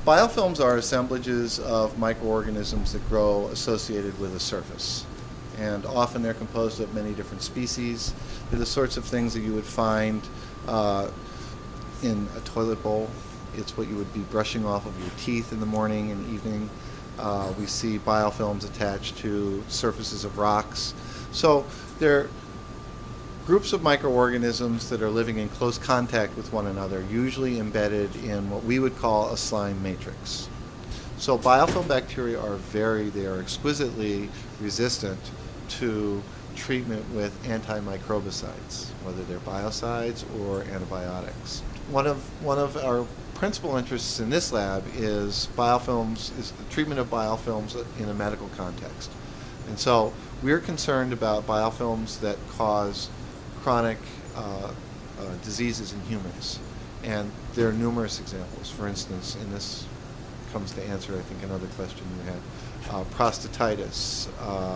Biofilms are assemblages of microorganisms that grow associated with a surface. And often they're composed of many different species. They're the sorts of things that you would find in a toilet bowl. It's what you would be brushing off of your teeth in the morning and evening. We see biofilms attached to surfaces of rocks. So they're groups of microorganisms that are living in close contact with one another, usually embedded in what we would call a slime matrix. So biofilm bacteria they are exquisitely resistant to treatment with anti-microbicides, whether they're biocides or antibiotics. One of our principal interests in this lab is the treatment of biofilms in a medical context. And so we're concerned about biofilms that cause chronic diseases in humans. And there are numerous examples. For instance, and this comes to answer, I think, another question you had, prostatitis,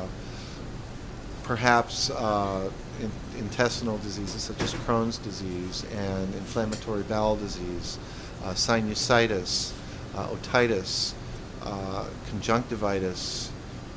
perhaps intestinal diseases such as Crohn's disease and inflammatory bowel disease, sinusitis, otitis, conjunctivitis,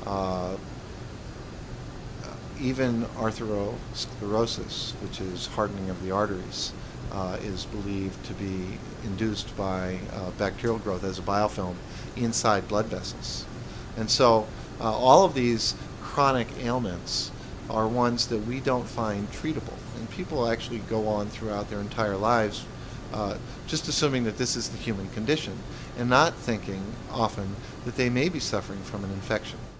even atherosclerosis, which is hardening of the arteries, is believed to be induced by bacterial growth as a biofilm inside blood vessels. And so all of these chronic ailments are ones that we don't find treatable. And people actually go on throughout their entire lives just assuming that this is the human condition and not thinking often that they may be suffering from an infection.